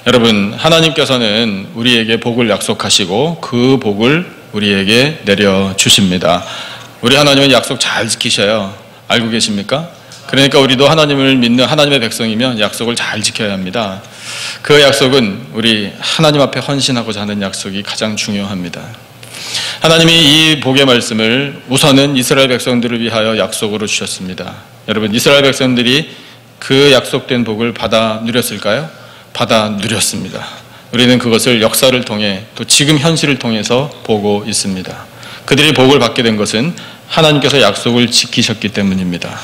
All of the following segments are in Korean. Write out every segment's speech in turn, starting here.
여러분, 하나님께서는 우리에게 복을 약속하시고 그 복을 우리에게 내려주십니다. 우리 하나님은 약속 잘 지키셔요. 알고 계십니까? 그러니까 우리도 하나님을 믿는 하나님의 백성이면 약속을 잘 지켜야 합니다. 그 약속은 우리 하나님 앞에 헌신하고자 하는 약속이 가장 중요합니다. 하나님이 이 복의 말씀을 우선은 이스라엘 백성들을 위하여 약속으로 주셨습니다. 여러분, 이스라엘 백성들이 그 약속된 복을 받아 누렸을까요? 받아 누렸습니다. 우리는 그것을 역사를 통해 또 지금 현실을 통해서 보고 있습니다. 그들이 복을 받게 된 것은 하나님께서 약속을 지키셨기 때문입니다.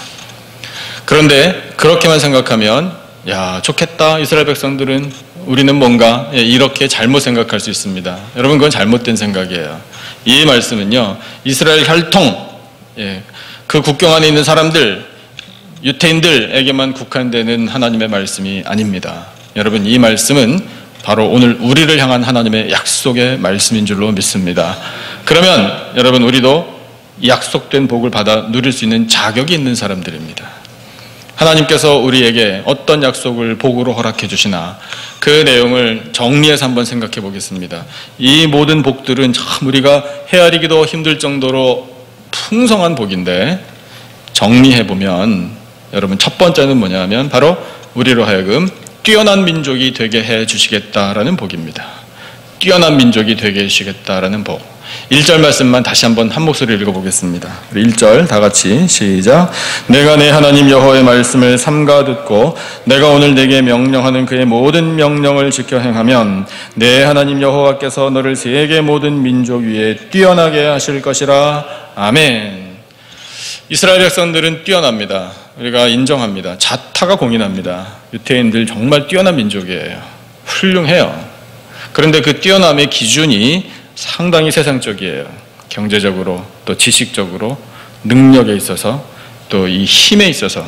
그런데 그렇게만 생각하면 야, 좋겠다. 이스라엘 백성들은 우리는 뭔가 이렇게 잘못 생각할 수 있습니다. 여러분, 그건 잘못된 생각이에요. 이 말씀은요, 이스라엘 혈통, 그 국경 안에 있는 사람들, 유태인들에게만 국한되는 하나님의 말씀이 아닙니다. 여러분, 이 말씀은 바로 오늘 우리를 향한 하나님의 약속의 말씀인 줄로 믿습니다. 그러면 여러분, 우리도 약속된 복을 받아 누릴 수 있는 자격이 있는 사람들입니다. 하나님께서 우리에게 어떤 약속을 복으로 허락해 주시나 그 내용을 정리해서 한번 생각해 보겠습니다. 이 모든 복들은 참 우리가 헤아리기도 힘들 정도로 풍성한 복인데, 정리해 보면 여러분, 첫 번째는 뭐냐면 바로 우리로 하여금 뛰어난 민족이 되게 해 주시겠다라는 복입니다. 뛰어난 민족이 되게 해 주시겠다라는 복. 1절 말씀만 다시 한번 한 목소리로 읽어보겠습니다. 1절 다 같이 시작. 내가 내 하나님 여호와의 말씀을 삼가 듣고 내가 오늘 내게 명령하는 그의 모든 명령을 지켜 행하면 내 하나님 여호와께서 너를 세계 모든 민족 위에 뛰어나게 하실 것이라. 아멘. 이스라엘 백성들은 뛰어납니다. 우리가 인정합니다. 자타가 공인합니다. 유태인들 정말 뛰어난 민족이에요. 훌륭해요. 그런데 그 뛰어남의 기준이 상당히 세상적이에요. 경제적으로, 또 지식적으로, 능력에 있어서, 또 이 힘에 있어서,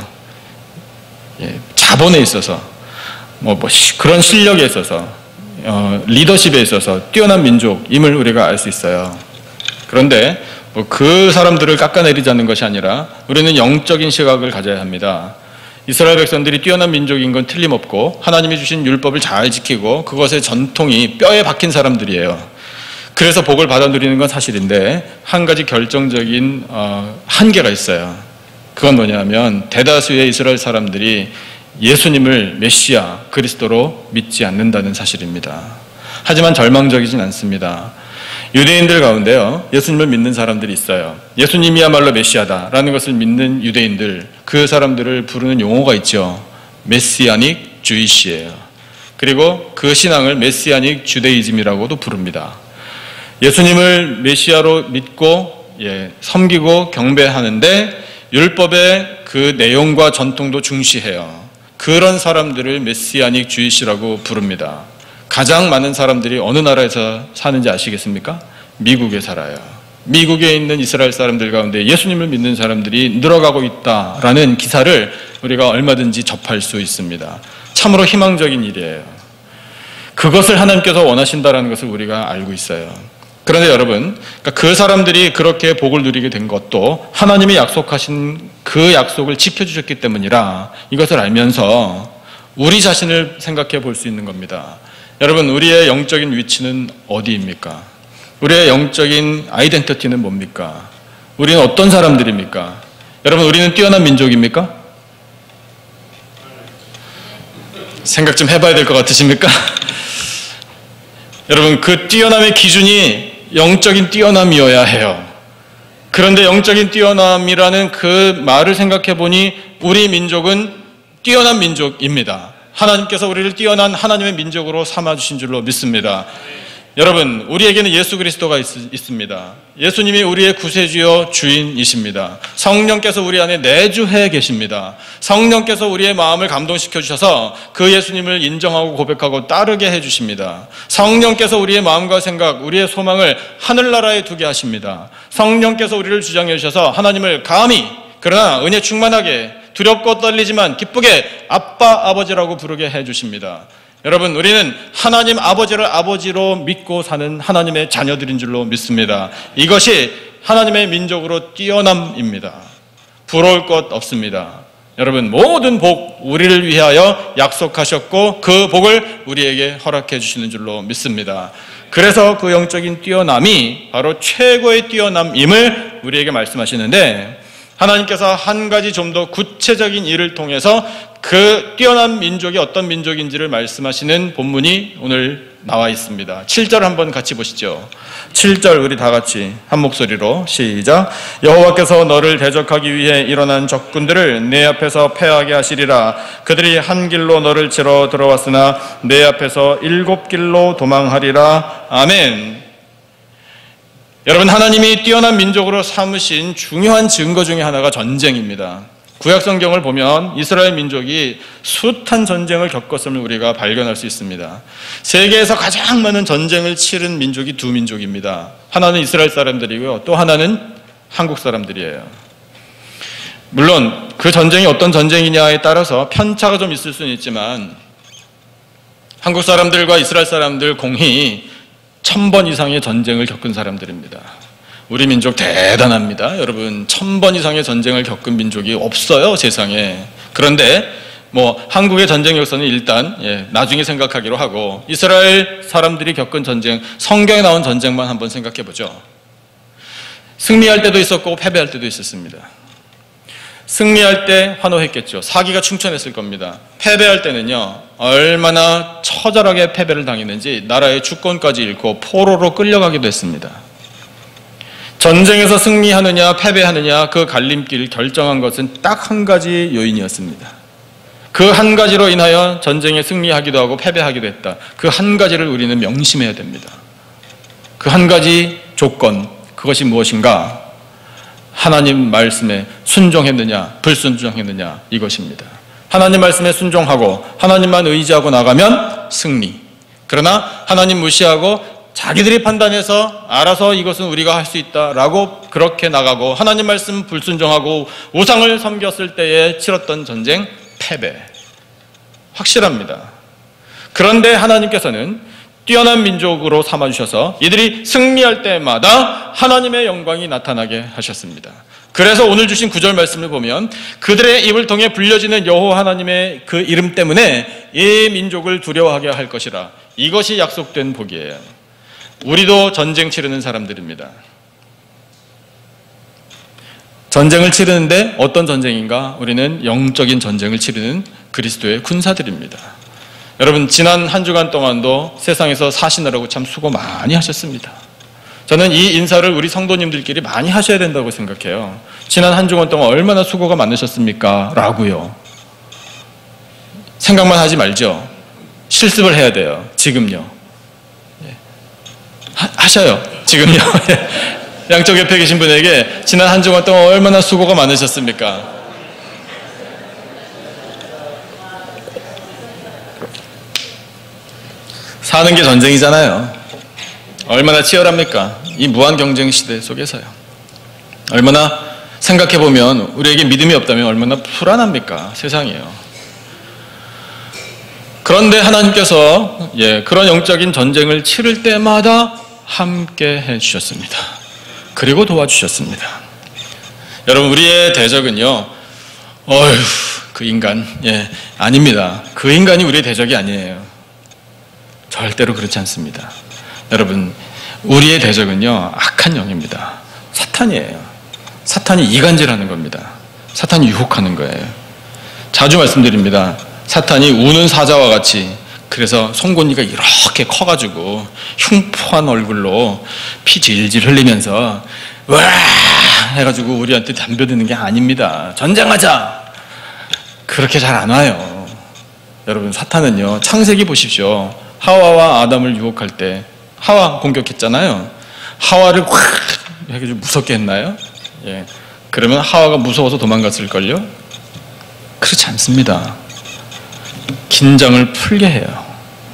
자본에 있어서, 그런 실력에 있어서, 리더십에 있어서 뛰어난 민족임을 우리가 알 수 있어요. 그런데 그 사람들을 깎아내리자는 것이 아니라 우리는 영적인 시각을 가져야 합니다. 이스라엘 백성들이 뛰어난 민족인 건 틀림없고 하나님이 주신 율법을 잘 지키고 그것의 전통이 뼈에 박힌 사람들이에요. 그래서 복을 받아 누리는 건 사실인데 한 가지 결정적인 한계가 있어요. 그건 뭐냐면 대다수의 이스라엘 사람들이 예수님을 메시아, 그리스도로 믿지 않는다는 사실입니다. 하지만 절망적이진 않습니다. 유대인들 가운데요, 예수님을 믿는 사람들이 있어요. 예수님이야말로 메시아다라는 것을 믿는 유대인들, 그 사람들을 부르는 용어가 있죠. 메시아닉 주이시예요. 그리고 그 신앙을 메시아닉 주데이즘이라고도 부릅니다. 예수님을 메시아로 믿고 섬기고 경배하는데 율법의 그 내용과 전통도 중시해요. 그런 사람들을 메시아닉 주이시라고 부릅니다. 가장 많은 사람들이 어느 나라에서 사는지 아시겠습니까? 미국에 살아요. 미국에 있는 이스라엘 사람들 가운데 예수님을 믿는 사람들이 늘어가고 있다라는 기사를 우리가 얼마든지 접할 수 있습니다. 참으로 희망적인 일이에요. 그것을 하나님께서 원하신다는 것을 우리가 알고 있어요. 그런데 여러분, 그 사람들이 그렇게 복을 누리게 된 것도 하나님이 약속하신 그 약속을 지켜주셨기 때문이라 이것을 알면서 우리 자신을 생각해 볼 수 있는 겁니다. 여러분, 우리의 영적인 위치는 어디입니까? 우리의 영적인 아이덴티티는 뭡니까? 우리는 어떤 사람들입니까? 여러분, 우리는 뛰어난 민족입니까? 생각 좀 해봐야 될 것 같으십니까? 여러분, 그 뛰어남의 기준이 영적인 뛰어남이어야 해요. 그런데 영적인 뛰어남이라는 그 말을 생각해 보니 우리 민족은 뛰어난 민족입니다. 하나님께서 우리를 뛰어난 하나님의 민족으로 삼아주신 줄로 믿습니다. 여러분, 우리에게는 예수 그리스도가 있습니다. 예수님이 우리의 구세주여 주인이십니다. 성령께서 우리 안에 내주해 계십니다. 성령께서 우리의 마음을 감동시켜 주셔서 그 예수님을 인정하고 고백하고 따르게 해주십니다. 성령께서 우리의 마음과 생각, 우리의 소망을 하늘나라에 두게 하십니다. 성령께서 우리를 주장해 주셔서 하나님을 감히, 그러나 은혜 충만하게, 두렵고 떨리지만 기쁘게 아빠, 아버지라고 부르게 해주십니다. 여러분, 우리는 하나님 아버지를 아버지로 믿고 사는 하나님의 자녀들인 줄로 믿습니다. 이것이 하나님의 민족으로 뛰어남입니다. 부러울 것 없습니다. 여러분, 모든 복 우리를 위하여 약속하셨고 그 복을 우리에게 허락해 주시는 줄로 믿습니다. 그래서 그 영적인 뛰어남이 바로 최고의 뛰어남임을 우리에게 말씀하시는데, 하나님께서 한 가지 좀 더 구체적인 일을 통해서 그 뛰어난 민족이 어떤 민족인지를 말씀하시는 본문이 오늘 나와 있습니다. 7절 한번 같이 보시죠. 7절 우리 다 같이 한 목소리로 시작. 여호와께서 너를 대적하기 위해 일어난 적군들을 내 앞에서 패하게 하시리라. 그들이 한 길로 너를 치러 들어왔으나 내 앞에서 7길로 도망하리라. 아멘. 여러분, 하나님이 뛰어난 민족으로 삼으신 중요한 증거 중에 하나가 전쟁입니다. 구약 성경을 보면 이스라엘 민족이 숱한 전쟁을 겪었음을 우리가 발견할 수 있습니다. 세계에서 가장 많은 전쟁을 치른 민족이 두 민족입니다. 하나는 이스라엘 사람들이고요, 또 하나는 한국 사람들이에요. 물론 그 전쟁이 어떤 전쟁이냐에 따라서 편차가 좀 있을 수는 있지만 한국 사람들과 이스라엘 사람들 공히 1000번 이상의 전쟁을 겪은 사람들입니다. 우리 민족 대단합니다. 여러분, 1000번 이상의 전쟁을 겪은 민족이 없어요, 세상에. 그런데 한국의 전쟁 역사는 일단 나중에 생각하기로 하고, 이스라엘 사람들이 겪은 전쟁, 성경에 나온 전쟁만 한번 생각해 보죠. 승리할 때도 있었고 패배할 때도 있었습니다. 승리할 때 환호했겠죠. 사기가 충천했을 겁니다. 패배할 때는요, 얼마나 처절하게 패배를 당했는지 나라의 주권까지 잃고 포로로 끌려가기도 했습니다. 전쟁에서 승리하느냐 패배하느냐 그 갈림길을 결정한 것은 딱 한 가지 요인이었습니다. 그 한 가지로 인하여 전쟁에 승리하기도 하고 패배하기도 했다. 그 한 가지를 우리는 명심해야 됩니다. 그 한 가지 조건, 그것이 무엇인가? 하나님 말씀에 순종했느냐 불순종했느냐, 이것입니다. 하나님 말씀에 순종하고 하나님만 의지하고 나가면 승리. 그러나 하나님 무시하고 자기들이 판단해서 알아서 이것은 우리가 할 수 있다라고 그렇게 나가고 하나님 말씀 불순종하고 우상을 섬겼을 때에 치렀던 전쟁, 패배. 확실합니다. 그런데 하나님께서는 뛰어난 민족으로 삼아주셔서 이들이 승리할 때마다 하나님의 영광이 나타나게 하셨습니다. 그래서 오늘 주신 9절 말씀을 보면 그들의 입을 통해 불려지는 여호와 하나님의 그 이름 때문에 이 민족을 두려워하게 할 것이라. 이것이 약속된 복이에요. 우리도 전쟁 치르는 사람들입니다. 전쟁을 치르는데 어떤 전쟁인가? 우리는 영적인 전쟁을 치르는 그리스도의 군사들입니다. 여러분, 지난 한 주간 동안도 세상에서 사시느라고 참 수고 많이 하셨습니다. 저는 이 인사를 우리 성도님들끼리 많이 하셔야 된다고 생각해요. 지난 한 주간 동안 얼마나 수고가 많으셨습니까? 라고요. 생각만 하지 말죠. 실습을 해야 돼요. 지금요. 하셔요. 지금요. 양쪽 옆에 계신 분에게 지난 한 주간 동안 얼마나 수고가 많으셨습니까? 사는 게 전쟁이잖아요. 얼마나 치열합니까? 이 무한 경쟁 시대 속에서요. 얼마나 생각해보면 우리에게 믿음이 없다면 얼마나 불안합니까? 세상이에요. 그런데 하나님께서 그런 영적인 전쟁을 치를 때마다 함께 해주셨습니다. 그리고 도와주셨습니다. 여러분, 우리의 대적은요, 그 인간, 아닙니다. 그 인간이 우리의 대적이 아니에요. 절대로 그렇지 않습니다. 여러분, 우리의 대적은요, 악한 영입니다. 사탄이에요. 사탄이 이간질하는 겁니다. 사탄이 유혹하는 거예요. 자주 말씀드립니다. 사탄이 우는 사자와 같이, 그래서 송곳니가 이렇게 커가지고 흉포한 얼굴로 피 질질 흘리면서 와 해가지고 우리한테 덤벼드는 게 아닙니다. 전쟁하자! 그렇게 잘 안 와요. 여러분, 사탄은요, 창세기 보십시오. 하와와 아담을 유혹할 때 하와 공격했잖아요. 하와를 확 해가지고 무섭게 했나요? 그러면 하와가 무서워서 도망갔을걸요? 그렇지 않습니다. 긴장을 풀게 해요.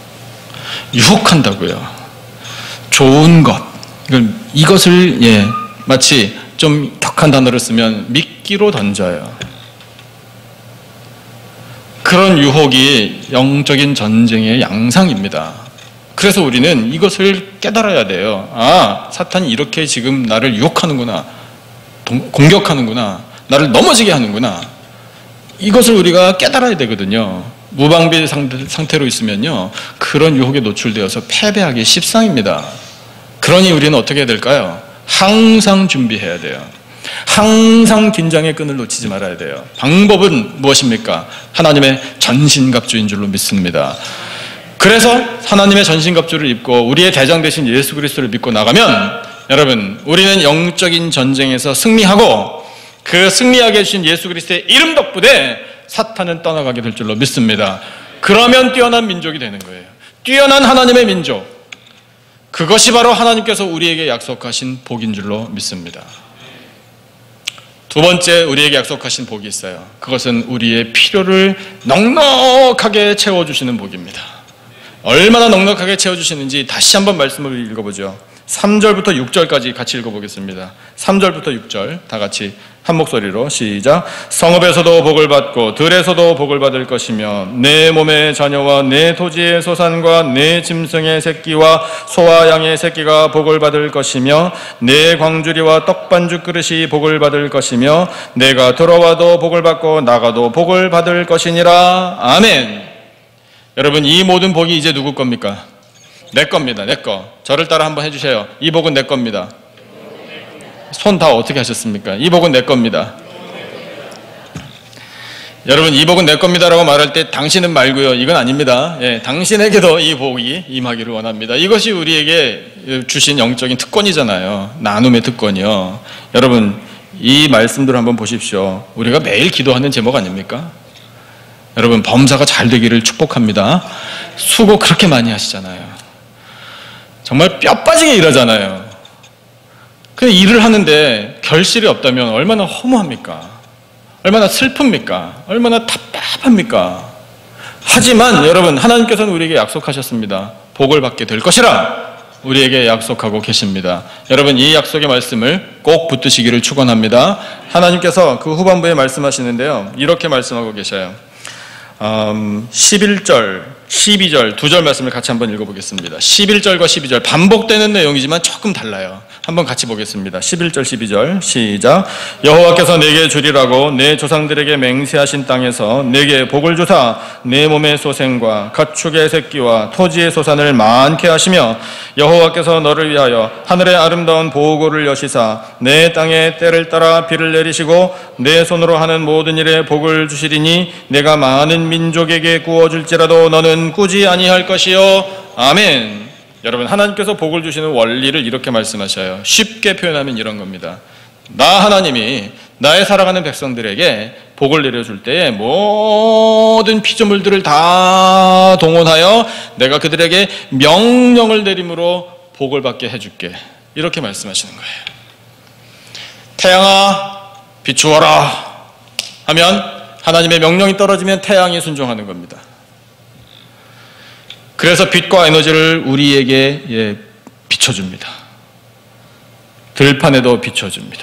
유혹한다고요. 좋은 것, 이것을 마치 좀 격한 단어를 쓰면 미끼로 던져요. 그런 유혹이 영적인 전쟁의 양상입니다. 그래서 우리는 이것을 깨달아야 돼요. 아, 사탄이 이렇게 지금 나를 유혹하는구나, 공격하는구나, 나를 넘어지게 하는구나. 이것을 우리가 깨달아야 되거든요. 무방비 상태로 있으면요, 그런 유혹에 노출되어서 패배하기 십상입니다. 그러니 우리는 어떻게 해야 될까요? 항상 준비해야 돼요. 항상 긴장의 끈을 놓치지 말아야 돼요. 방법은 무엇입니까? 하나님의 전신갑주인 줄로 믿습니다. 그래서 하나님의 전신갑주를 입고 우리의 대장 되신 예수 그리스도를 믿고 나가면, 여러분, 우리는 영적인 전쟁에서 승리하고, 그 승리하게 해주신 예수 그리스도의 이름 덕분에 사탄은 떠나가게 될 줄로 믿습니다. 그러면 뛰어난 민족이 되는 거예요. 뛰어난 하나님의 민족. 그것이 바로 하나님께서 우리에게 약속하신 복인 줄로 믿습니다. 두 번째, 우리에게 약속하신 복이 있어요. 그것은 우리의 필요를 넉넉하게 채워주시는 복입니다. 얼마나 넉넉하게 채워주시는지 다시 한번 말씀을 읽어보죠. 3절부터 6절까지 같이 읽어보겠습니다. 3절부터 6절 다 같이 한 목소리로 시작. 성읍에서도 복을 받고 들에서도 복을 받을 것이며 내 몸의 자녀와 내 토지의 소산과 내 짐승의 새끼와 소와 양의 새끼가 복을 받을 것이며 내 광주리와 떡반죽 그릇이 복을 받을 것이며 내가 들어와도 복을 받고 나가도 복을 받을 것이니라. 아멘. 여러분, 이 모든 복이 이제 누구 겁니까? 내 겁니다. 내 거. 저를 따라 한번 해주세요. 이 복은 내 겁니다. 손 다 어떻게 하셨습니까? 이 복은 내 겁니다. 여러분, 이 복은 내 겁니다라고 말할 때 당신은 말고요, 이건 아닙니다. 예, 당신에게도 이 복이 임하기를 원합니다. 이것이 우리에게 주신 영적인 특권이잖아요. 나눔의 특권이요. 여러분, 이 말씀들을 한번 보십시오. 우리가 매일 기도하는 제목 아닙니까? 여러분, 범사가 잘 되기를 축복합니다. 수고 그렇게 많이 하시잖아요. 정말 뼈 빠지게 일하잖아요. 그 일을 하는데 결실이 없다면 얼마나 허무합니까? 얼마나 슬픕니까? 얼마나 답답합니까? 하지만 여러분, 하나님께서는 우리에게 약속하셨습니다. 복을 받게 될 것이라 우리에게 약속하고 계십니다. 여러분, 이 약속의 말씀을 꼭 붙드시기를 축원합니다. 하나님께서 그 후반부에 말씀하시는데요, 이렇게 말씀하고 계셔요. 11절, 12절 두 절 말씀을 같이 한번 읽어보겠습니다. 11절과 12절 반복되는 내용이지만 조금 달라요. 한번 같이 보겠습니다. 11절, 12절 시작. 여호와께서 내게 주리라고 내 조상들에게 맹세하신 땅에서 내게 복을 주사 내 몸의 소생과 가축의 새끼와 토지의 소산을 많게 하시며 여호와께서 너를 위하여 하늘의 아름다운 보고를 여시사 내 땅에 때를 따라 비를 내리시고 내 손으로 하는 모든 일에 복을 주시리니 내가 많은 민족에게 구워줄지라도 너는 꾸지 아니할 것이요. 아멘. 여러분, 하나님께서 복을 주시는 원리를 이렇게 말씀하셔요. 쉽게 표현하면 이런 겁니다. 나 하나님이 나의 사랑하는 백성들에게 복을 내려줄 때에 모든 피조물들을 다 동원하여 내가 그들에게 명령을 내림으로 복을 받게 해줄게. 이렇게 말씀하시는 거예요. 태양아 비추어라 하면 하나님의 명령이 떨어지면 태양이 순종하는 겁니다. 그래서 빛과 에너지를 우리에게 비춰줍니다. 들판에도 비춰줍니다.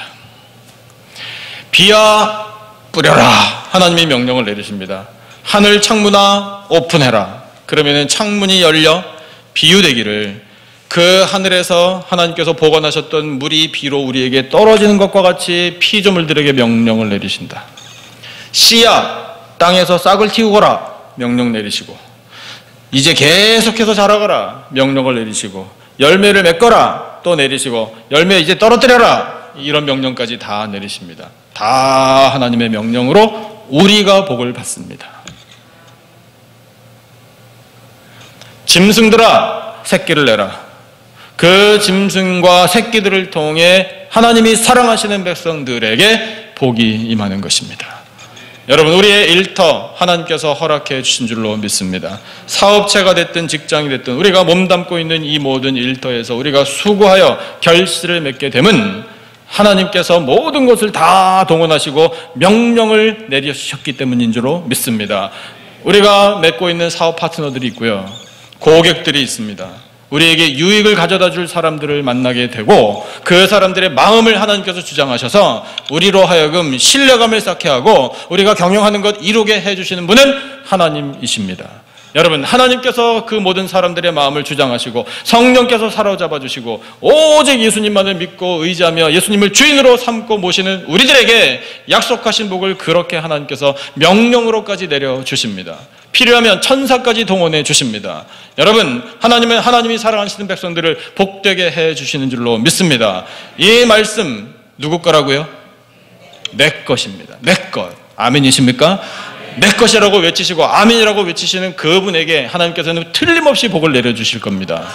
비야 뿌려라 하나님이 명령을 내리십니다. 하늘 창문아 오픈해라. 그러면 창문이 열려 비유되기를, 그 하늘에서 하나님께서 보관하셨던 물이 비로 우리에게 떨어지는 것과 같이 피조물들에게 명령을 내리신다. 씨야 땅에서 싹을 틔우거라 명령 내리시고, 이제 계속해서 자라거라 명령을 내리시고, 열매를 맺거라 또 내리시고, 열매 이제 떨어뜨려라 이런 명령까지 다 내리십니다. 다 하나님의 명령으로 우리가 복을 받습니다. 짐승들아 새끼를 내라. 그 짐승과 새끼들을 통해 하나님이 사랑하시는 백성들에게 복이 임하는 것입니다. 여러분, 우리의 일터 하나님께서 허락해 주신 줄로 믿습니다. 사업체가 됐든 직장이 됐든 우리가 몸담고 있는 이 모든 일터에서 우리가 수고하여 결실을 맺게 되면 하나님께서 모든 것을 다 동원하시고 명령을 내리셨기 때문인 줄로 믿습니다. 우리가 맺고 있는 사업 파트너들이 있고요, 고객들이 있습니다. 우리에게 유익을 가져다 줄 사람들을 만나게 되고, 그 사람들의 마음을 하나님께서 주장하셔서 우리로 하여금 신뢰감을 쌓게 하고 우리가 경영하는 것 이루게 해주시는 분은 하나님이십니다. 여러분, 하나님께서 그 모든 사람들의 마음을 주장하시고 성령께서 사로잡아 주시고 오직 예수님만을 믿고 의지하며 예수님을 주인으로 삼고 모시는 우리들에게 약속하신 복을 그렇게 하나님께서 명령으로까지 내려주십니다. 필요하면 천사까지 동원해 주십니다. 여러분, 하나님은 하나님이 사랑하시는 백성들을 복되게 해 주시는 줄로 믿습니다. 이 말씀 누구 거라고요? 내 것입니다. 내 것. 아멘이십니까? 내 것이라고 외치시고 아멘이라고 외치시는 그분에게 하나님께서는 틀림없이 복을 내려주실 겁니다.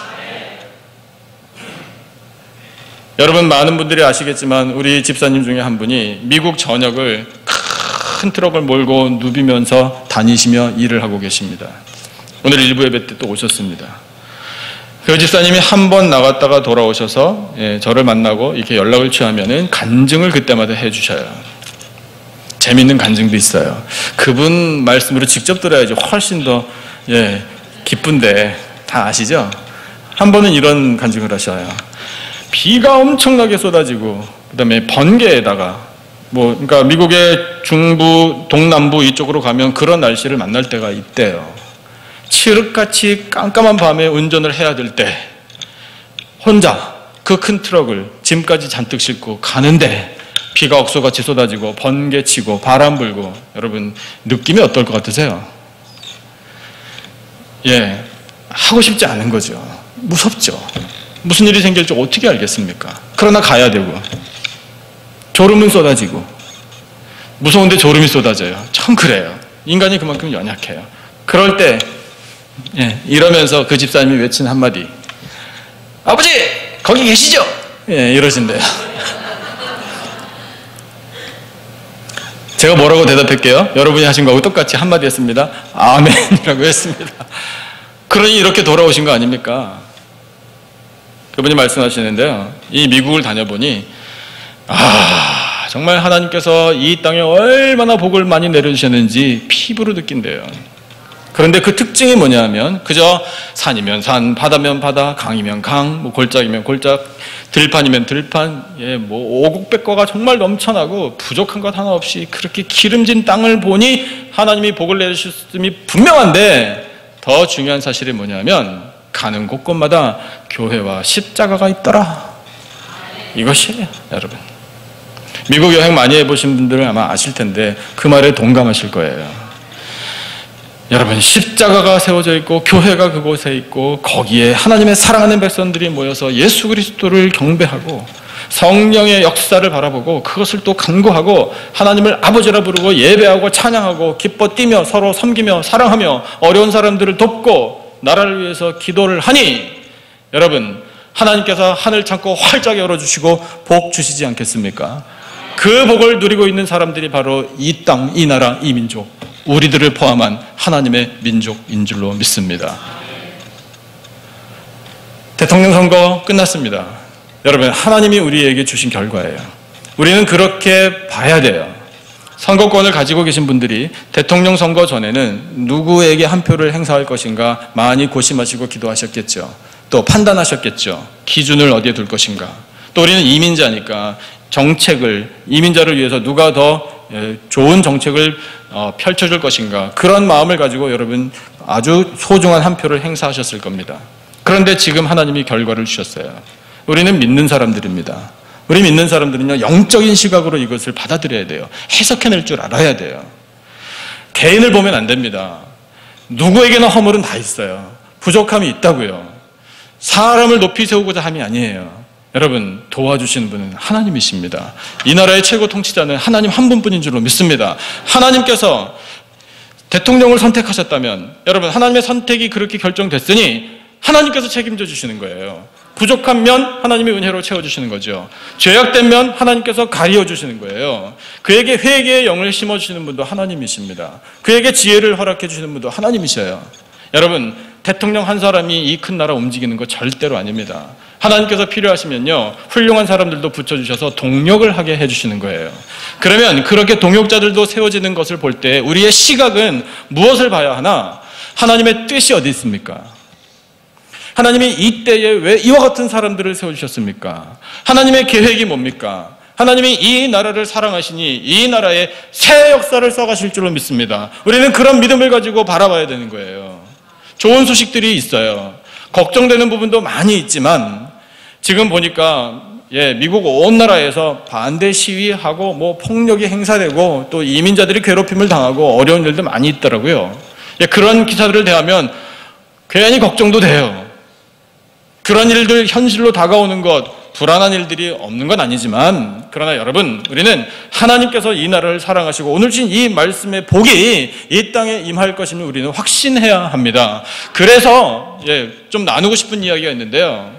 여러분, 많은 분들이 아시겠지만 우리 집사님 중에 한 분이 미국 전역을 큰 트럭을 몰고 누비면서 다니시며 일을 하고 계십니다. 오늘 일부 예배 때 또 오셨습니다. 그 집사님이 한 번 나갔다가 돌아오셔서 저를 만나고 이렇게 연락을 취하면은 간증을 그때마다 해주셔요. 재밌는 간증도 있어요. 그분 말씀으로 직접 들어야지 훨씬 더 기쁜데 다 아시죠? 한 번은 이런 간증을 하셔요. 비가 엄청나게 쏟아지고 그다음에 번개에다가 그러니까 미국의 중부, 동남부 이쪽으로 가면 그런 날씨를 만날 때가 있대요. 칠흑같이 깜깜한 밤에 운전을 해야 될 때 혼자 그 큰 트럭을 짐까지 잔뜩 싣고 가는데 비가 억소같이 쏟아지고 번개 치고 바람 불고, 여러분 느낌이 어떨 것 같으세요? 하고 싶지 않은 거죠. 무섭죠. 무슨 일이 생길지 어떻게 알겠습니까? 그러나 가야 되고, 졸음은 쏟아지고, 무서운데 졸음이 쏟아져요. 참 그래요. 인간이 그만큼 연약해요. 그럴 때 이러면서 그 집사님이 외친 한마디, 아버지 거기 계시죠? 이러신대요. 제가 뭐라고 대답할게요? 여러분이 하신 거하고 똑같이 한마디 했습니다. 아멘이라고 했습니다. 그러니 이렇게 돌아오신 거 아닙니까? 그분이 말씀하시는데요, 이 미국을 다녀보니 정말 하나님께서 이 땅에 얼마나 복을 많이 내려주셨는지 피부로 느낀대요. 그런데 그 특징이 뭐냐면 그저 산이면 산, 바다면 바다, 강이면 강, 골짜기면 골짜, 들판이면 들판, 오곡백과가 정말 넘쳐나고 부족한 것 하나 없이 그렇게 기름진 땅을 보니 하나님이 복을 내주셨음이 분명한데, 더 중요한 사실이 뭐냐면 가는 곳곳마다 교회와 십자가가 있더라. 이것이에요, 여러분. 미국 여행 많이 해보신 분들은 아마 아실 텐데 그 말에 동감하실 거예요. 여러분, 십자가가 세워져 있고 교회가 그곳에 있고 거기에 하나님의 사랑하는 백성들이 모여서 예수 그리스도를 경배하고 성령의 역사를 바라보고 그것을 또 간구하고 하나님을 아버지라 부르고 예배하고 찬양하고 기뻐 뛰며 서로 섬기며 사랑하며 어려운 사람들을 돕고 나라를 위해서 기도를 하니, 여러분, 하나님께서 하늘 창고 활짝 열어주시고 복 주시지 않겠습니까? 그 복을 누리고 있는 사람들이 바로 이 땅, 이 나라, 이 민족, 우리들을 포함한 하나님의 민족인 줄로 믿습니다. 대통령 선거 끝났습니다. 여러분, 하나님이 우리에게 주신 결과예요. 우리는 그렇게 봐야 돼요. 선거권을 가지고 계신 분들이 대통령 선거 전에는 누구에게 한 표를 행사할 것인가 많이 고심하시고 기도하셨겠죠. 또 판단하셨겠죠. 기준을 어디에 둘 것인가. 또 우리는 이민자니까 정책을, 이민자를 위해서 누가 더 좋은 정책을 펼쳐줄 것인가, 그런 마음을 가지고 여러분 아주 소중한 한 표를 행사하셨을 겁니다. 그런데 지금 하나님이 결과를 주셨어요. 우리는 믿는 사람들입니다. 우리 믿는 사람들은요, 영적인 시각으로 이것을 받아들여야 돼요. 해석해낼 줄 알아야 돼요. 개인을 보면 안 됩니다. 누구에게나 허물은 다 있어요. 부족함이 있다고요. 사람을 높이 세우고자 함이 아니에요. 여러분, 도와주시는 분은 하나님이십니다. 이 나라의 최고 통치자는 하나님 한 분뿐인 줄로 믿습니다. 하나님께서 대통령을 선택하셨다면, 여러분, 하나님의 선택이 그렇게 결정됐으니 하나님께서 책임져 주시는 거예요. 부족한 면 하나님이 은혜로 채워주시는 거죠. 죄악된 면 하나님께서 가리워 주시는 거예요. 그에게 회개의 영을 심어주시는 분도 하나님이십니다. 그에게 지혜를 허락해 주시는 분도 하나님이셔요. 여러분, 대통령 한 사람이 이 큰 나라 움직이는 거 절대로 아닙니다. 하나님께서 필요하시면요, 훌륭한 사람들도 붙여주셔서 동력을 하게 해주시는 거예요. 그러면 그렇게 동역자들도 세워지는 것을 볼 때 우리의 시각은 무엇을 봐야 하나? 하나님의 뜻이 어디 있습니까? 하나님이 이때에 왜 이와 같은 사람들을 세워주셨습니까? 하나님의 계획이 뭡니까? 하나님이 이 나라를 사랑하시니 이 나라에 새 역사를 써가실 줄로 믿습니다. 우리는 그런 믿음을 가지고 바라봐야 되는 거예요. 좋은 소식들이 있어요. 걱정되는 부분도 많이 있지만 지금 보니까 미국 온 나라에서 반대 시위하고 뭐 폭력이 행사되고 또 이민자들이 괴롭힘을 당하고 어려운 일도 많이 있더라고요. 그런 기사들을 대하면 괜히 걱정도 돼요. 그런 일들 현실로 다가오는 것, 불안한 일들이 없는 건 아니지만 그러나 여러분, 우리는 하나님께서 이 나라를 사랑하시고 오늘 주신 이 말씀의 복이 이 땅에 임할 것임을 우리는 확신해야 합니다. 그래서 좀 나누고 싶은 이야기가 있는데요.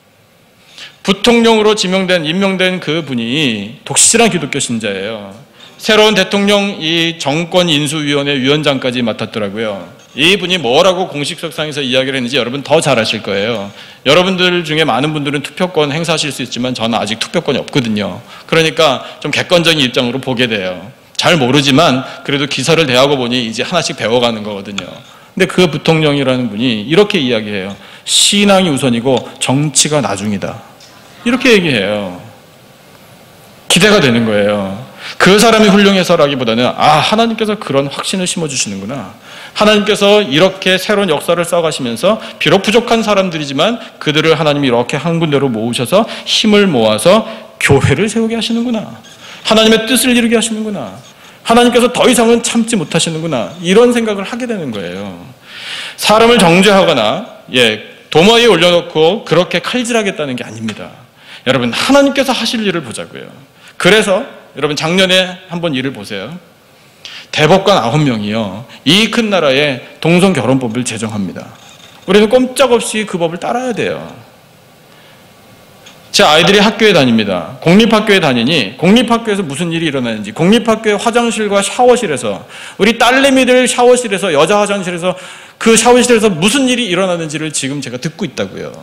부통령으로 임명된 그 분이 독실한 기독교 신자예요. 새로운 대통령 이 정권인수위원회 위원장까지 맡았더라고요. 이 분이 뭐라고 공식석상에서 이야기를 했는지 여러분 더 잘 아실 거예요. 여러분들 중에 많은 분들은 투표권 행사하실 수 있지만 저는 아직 투표권이 없거든요. 그러니까 좀 객관적인 입장으로 보게 돼요. 잘 모르지만 그래도 기사를 대하고 보니 이제 하나씩 배워가는 거거든요. 근데 그 부통령이라는 분이 이렇게 이야기해요. 신앙이 우선이고 정치가 나중이다. 이렇게 얘기해요. 기대가 되는 거예요. 그 사람이 훌륭해서라기보다는 하나님께서 그런 확신을 심어주시는구나. 하나님께서 이렇게 새로운 역사를 써가시면서 비록 부족한 사람들이지만 그들을 하나님이 이렇게 한 군데로 모으셔서 힘을 모아서 교회를 세우게 하시는구나. 하나님의 뜻을 이루게 하시는구나. 하나님께서 더 이상은 참지 못하시는구나. 이런 생각을 하게 되는 거예요. 사람을 정죄하거나 도마 위에 올려놓고 그렇게 칼질하겠다는 게 아닙니다. 여러분, 하나님께서 하실 일을 보자고요. 그래서 여러분, 작년에 한번 일을 보세요. 대법관 9명이요. 이 큰 나라에 동성결혼법을 제정합니다. 우리는 꼼짝없이 그 법을 따라야 돼요. 제 아이들이 학교에 다닙니다. 공립학교에 다니니 공립학교에서 무슨 일이 일어나는지, 공립학교의 화장실과 샤워실에서, 우리 딸내미들 샤워실에서, 여자 화장실에서, 그 샤워실에서 무슨 일이 일어나는지를 지금 제가 듣고 있다고요.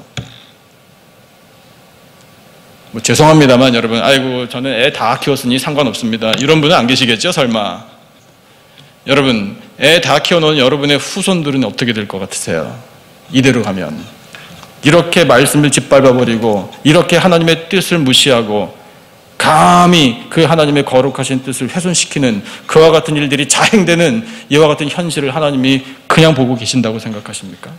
죄송합니다만 여러분, 아이고 저는 애 다 키웠으니 상관없습니다, 이런 분은 안 계시겠죠 설마. 여러분, 애 다 키워놓은 여러분의 후손들은 어떻게 될 것 같으세요? 이대로 가면 이렇게 말씀을 짓밟아버리고 이렇게 하나님의 뜻을 무시하고 감히 그 하나님의 거룩하신 뜻을 훼손시키는 그와 같은 일들이 자행되는 이와 같은 현실을 하나님이 그냥 보고 계신다고 생각하십니까?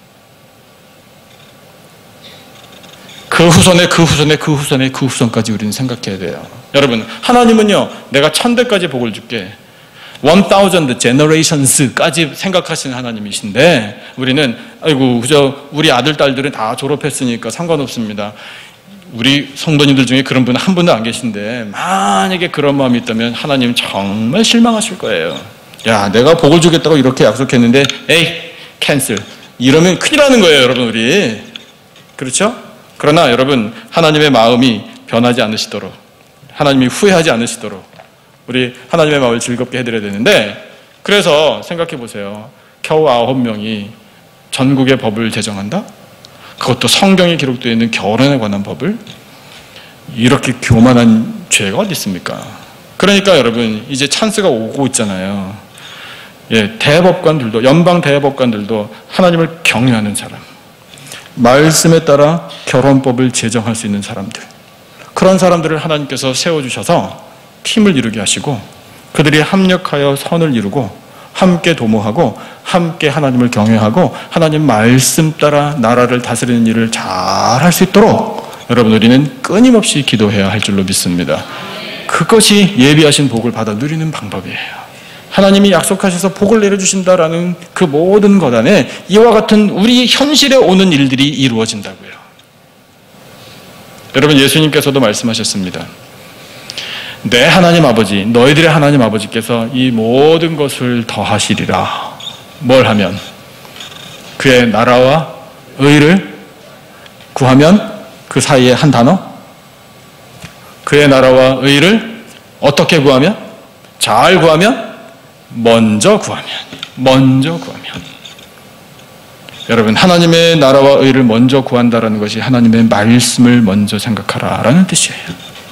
그 후손의 그 후손의 그 후손의 그 후손까지 우리는 생각해야 돼요. 여러분, 하나님은요, 내가 1000대까지 복을 줄게, 1000 generations까지 생각하시는 하나님이신데 우리는 아이고 그저 우리 아들 딸들은 다 졸업했으니까 상관없습니다. 우리 성도님들 중에 그런 분 한 분도 안 계신데 만약에 그런 마음이 있다면 하나님 정말 실망하실 거예요. 야, 내가 복을 주겠다고 이렇게 약속했는데 에이 캔슬, 이러면 큰일 나는 거예요 여러분. 우리 그렇죠? 그러나 여러분, 하나님의 마음이 변하지 않으시도록, 하나님이 후회하지 않으시도록 우리 하나님의 마음을 즐겁게 해드려야 되는데, 그래서 생각해 보세요. 겨우 9명이 전국의 법을 제정한다? 그것도 성경에 기록되어 있는 결혼에 관한 법을? 이렇게 교만한 죄가 어디 있습니까? 그러니까 여러분, 이제 찬스가 오고 있잖아요. 대법관들도, 연방 대법관들도 하나님을 경외하는 사람, 말씀에 따라 결혼법을 제정할 수 있는 사람들, 그런 사람들을 하나님께서 세워주셔서 팀을 이루게 하시고 그들이 합력하여 선을 이루고 함께 도모하고 함께 하나님을 경외하고 하나님 말씀 따라 나라를 다스리는 일을 잘 할 수 있도록 여러분, 우리는 끊임없이 기도해야 할 줄로 믿습니다. 그것이 예비하신 복을 받아 누리는 방법이에요. 하나님이 약속하셔서 복을 내려주신다라는 그 모든 것 안에 이와 같은 우리 현실에 오는 일들이 이루어진다고요. 여러분, 예수님께서도 말씀하셨습니다. 내 하나님 아버지, 너희들의 하나님 아버지께서 이 모든 것을 더하시리라. 뭘 하면? 그의 나라와 의를 구하면, 그 사이에 한 단어? 그의 나라와 의를 어떻게 구하면? 잘 구하면? 먼저 구하면. 여러분, 하나님의 나라와 의를 먼저 구한다라는 것이 하나님의 말씀을 먼저 생각하라라는 뜻이에요.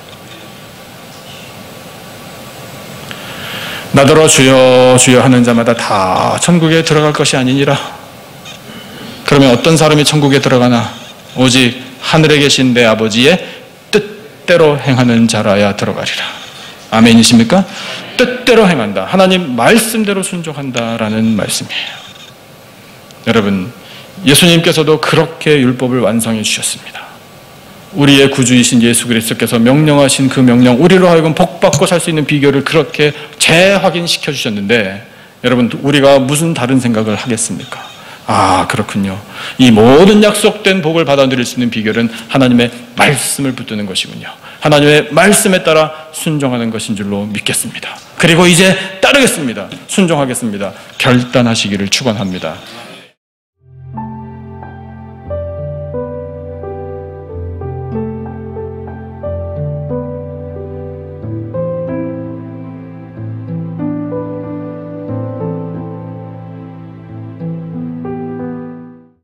나더러 주여 주여 하는 자마다 다 천국에 들어갈 것이 아니니라. 그러면 어떤 사람이 천국에 들어가나? 오직 하늘에 계신 내 아버지의 뜻대로 행하는 자라야 들어가리라. 아멘이십니까? 뜻대로 행한다, 하나님 말씀대로 순종한다라는 말씀이에요. 여러분, 예수님께서도 그렇게 율법을 완성해 주셨습니다. 우리의 구주이신 예수 그리스도께서 명령하신 그 명령, 우리로 하여금 복받고 살 수 있는 비결을 그렇게 재확인시켜 주셨는데, 여러분, 우리가 무슨 다른 생각을 하겠습니까? 아, 그렇군요. 이 모든 약속된 복을 받아들일 수 있는 비결은 하나님의 말씀을 붙드는 것이군요. 하나님의 말씀에 따라 순종하는 것인 줄로 믿겠습니다. 그리고 이제 따르겠습니다. 순종하겠습니다. 결단하시기를 축원합니다.